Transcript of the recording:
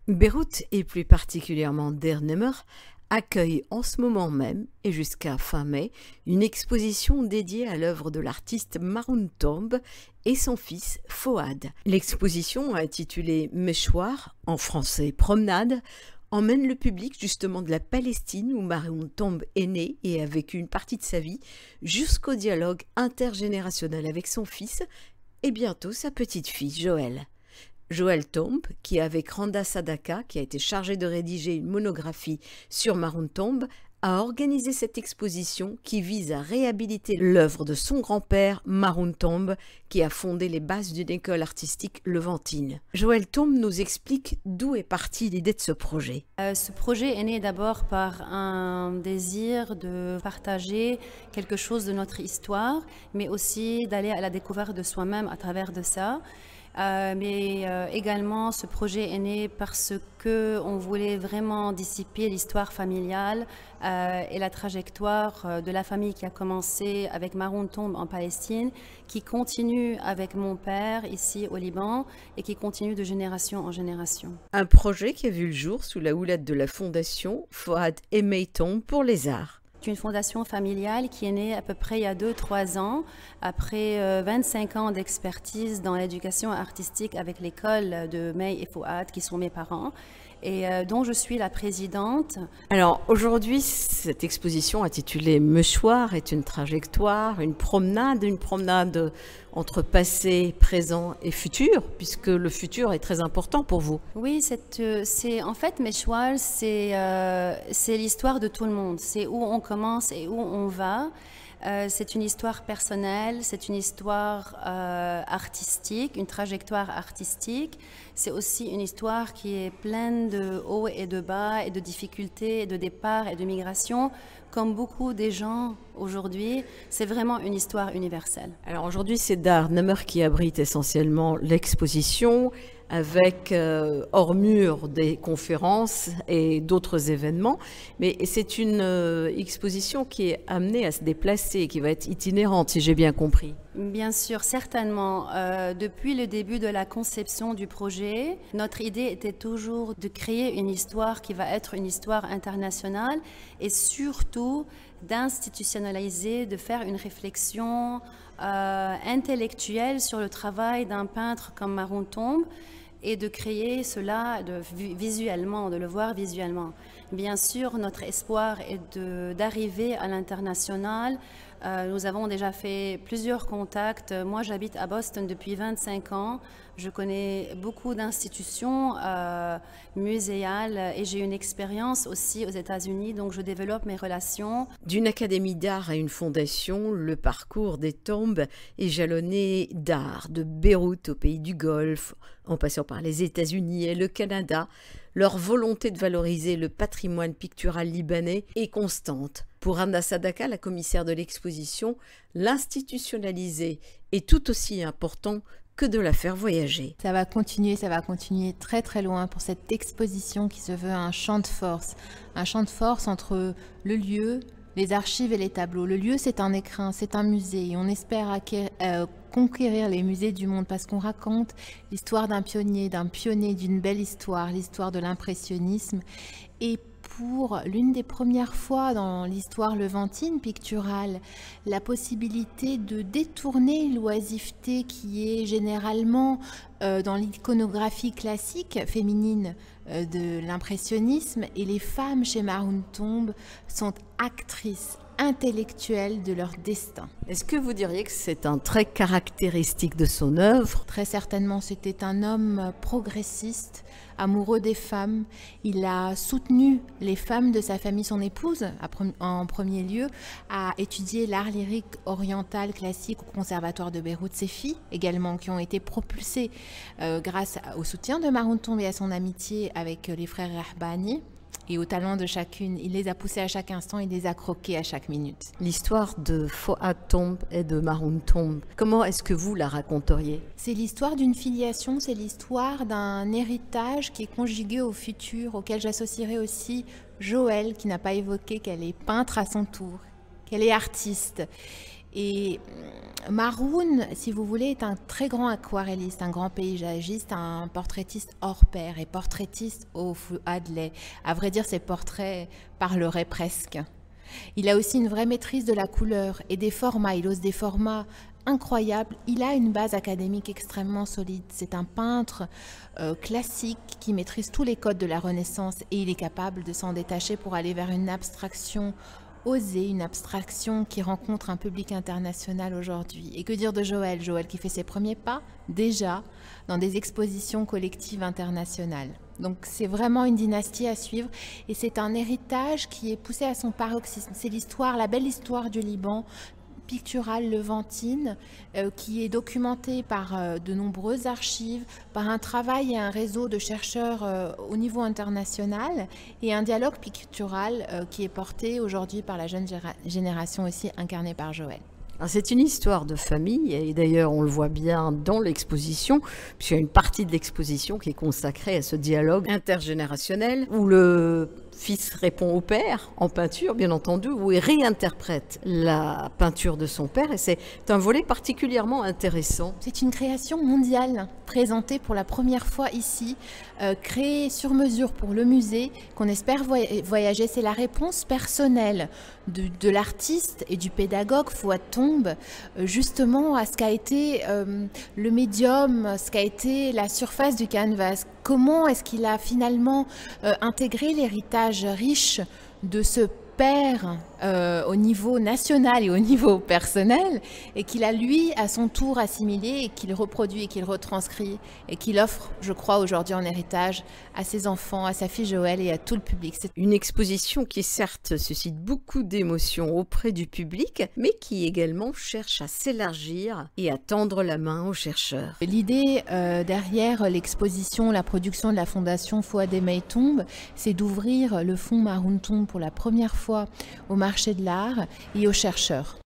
Beyrouth, et plus particulièrement Dernemer, accueille en ce moment même, et jusqu'à fin mai, une exposition dédiée à l'œuvre de l'artiste Maroun Tomb et son fils Fouad. L'exposition, intitulée Meshwar, en français Promenade, emmène le public justement de la Palestine où Maroun Tomb est né et a vécu une partie de sa vie, jusqu'au dialogue intergénérationnel avec son fils et bientôt sa petite-fille Joël. Joël Tomb, qui avec Randa Sadaka, qui a été chargé de rédiger une monographie sur Maroun Tomb, a organisé cette exposition qui vise à réhabiliter l'œuvre de son grand-père Maroun Tomb, qui a fondé les bases d'une école artistique levantine. Joël Tomb nous explique d'où est partie l'idée de ce projet. Ce projet est né d'abord par un désir de partager quelque chose de notre histoire, mais aussi d'aller à la découverte de soi-même à travers de ça. Également, ce projet est né parce qu'on voulait vraiment dissiper l'histoire familiale et la trajectoire de la famille qui a commencé avec Maroun Tomb en Palestine, qui continue avec mon père ici au Liban et qui continue de génération en génération. Un projet qui a vu le jour sous la houlette de la fondation Fouad et Tomb pour les arts. C'est une fondation familiale qui est née à peu près il y a 2-3 ans, après 25 ans d'expertise dans l'éducation artistique avec l'école de May et Fouad, qui sont mes parents, et dont je suis la présidente. Alors aujourd'hui, cette exposition intitulée Meshwar est une trajectoire, une promenade entre passé, présent et futur, puisque le futur est très important pour vous. Oui, en fait, Meshwar, c'est l'histoire de tout le monde. C'est où on commence et où on va. C'est une histoire personnelle, c'est une histoire artistique, une trajectoire artistique. C'est aussi une histoire qui est pleine de hauts et de bas, et de difficultés, et de départs et de migration. Comme beaucoup des gens aujourd'hui, c'est vraiment une histoire universelle. Alors aujourd'hui, c'est Dernemer qui abrite essentiellement l'exposition, avec hors mur des conférences et d'autres événements. Mais c'est une exposition qui est amenée à se déplacer, qui va être itinérante, si j'ai bien compris. Bien sûr, certainement. Depuis le début de la conception du projet, notre idée était toujours de créer une histoire qui va être une histoire internationale et surtout d'institutionnaliser, de faire une réflexion intellectuelle sur le travail d'un peintre comme Maroun Tomb et de créer cela visuellement, de le voir visuellement. Bien sûr, notre espoir est d'arriver à l'international. Nous avons déjà fait plusieurs contacts. Moi, j'habite à Boston depuis 25 ans. Je connais beaucoup d'institutions muséales et j'ai une expérience aussi aux États-Unis, donc je développe mes relations. D'une académie d'art à une fondation, le parcours des Tombes est jalonné d'art, de Beyrouth au pays du Golfe, en passant par les États-Unis et le Canada. Leur volonté de valoriser le patrimoine pictural libanais est constante. Pour Randa Sadaka, la commissaire de l'exposition, l'institutionnaliser est tout aussi important que de la faire voyager. Ça va continuer très très loin pour cette exposition qui se veut un champ de force entre le lieu, les archives et les tableaux. Le lieu, c'est un écrin, c'est un musée et on espère conquérir les musées du monde parce qu'on raconte l'histoire d'un pionnier, d'une belle histoire, l'histoire de l'impressionnisme. Et pour l'une des premières fois dans l'histoire levantine picturale, la possibilité de détourner l'oisiveté qui est généralement dans l'iconographie classique féminine de l'impressionnisme, et les femmes chez Maroun Tomb sont actrices intellectuelles de leur destin. Est-ce que vous diriez que c'est un trait caractéristique de son œuvre? Très certainement, c'était un homme progressiste, amoureux des femmes. Il a soutenu les femmes de sa famille. Son épouse, en premier lieu, a étudié l'art lyrique oriental classique au conservatoire de Beyrouth. Ses filles également, qui ont été propulsées grâce au soutien de Maroun Tomb et à son amitié avec les frères Rahbani. Et au talent de chacune, il les a poussées à chaque instant, il les a croquées à chaque minute. L'histoire de Fouad Tomb et de Maroun Tomb, comment est-ce que vous la raconteriez? C'est l'histoire d'une filiation, c'est l'histoire d'un héritage qui est conjugué au futur, auquel j'associerai aussi Joël, qui n'a pas évoqué qu'elle est peintre à son tour, qu'elle est artiste. Et Maroun, si vous voulez, est un très grand aquarelliste, un grand paysagiste, un portraitiste hors pair et portraitiste au Hadley. À vrai dire, ses portraits parleraient presque. Il a aussi une vraie maîtrise de la couleur et des formats. Il ose des formats incroyables. Il a une base académique extrêmement solide. C'est un peintre classique qui maîtrise tous les codes de la Renaissance et il est capable de s'en détacher pour aller vers une abstraction osée, une abstraction qui rencontre un public international aujourd'hui. Et que dire de Joël? Joël qui fait ses premiers pas déjà dans des expositions collectives internationales. Donc c'est vraiment une dynastie à suivre et c'est un héritage qui est poussé à son paroxysme. C'est l'histoire, la belle histoire du Liban, picturale levantine, qui est documentée par de nombreuses archives, par un travail et un réseau de chercheurs au niveau international et un dialogue pictural qui est porté aujourd'hui par la jeune génération aussi incarnée par Joël. C'est une histoire de famille et d'ailleurs on le voit bien dans l'exposition, puisqu'il y a une partie de l'exposition qui est consacrée à ce dialogue intergénérationnel où le fils répond au père en peinture, bien entendu, où il réinterprète la peinture de son père et c'est un volet particulièrement intéressant. C'est une création mondiale présentée pour la première fois ici, créée sur mesure pour le musée qu'on espère voyager. C'est la réponse personnelle de l'artiste et du pédagogue Fouad Tomb justement à ce qu'a été le médium, ce qu'a été la surface du canvas. Comment est-ce qu'il a finalement intégré l'héritage riche de ce père au niveau national et au niveau personnel et qu'il a lui à son tour assimilé et qu'il reproduit et qu'il retranscrit et qu'il offre, je crois, aujourd'hui en héritage à ses enfants, à sa fille Joël et à tout le public. C'est une exposition qui certes suscite beaucoup d'émotions auprès du public mais qui également cherche à s'élargir et à tendre la main aux chercheurs. L'idée derrière l'exposition, la production de la fondation Fouad Emey Tomb, c'est d'ouvrir le fonds Maroun Tomb pour la première fois au marché de l'art et aux chercheurs.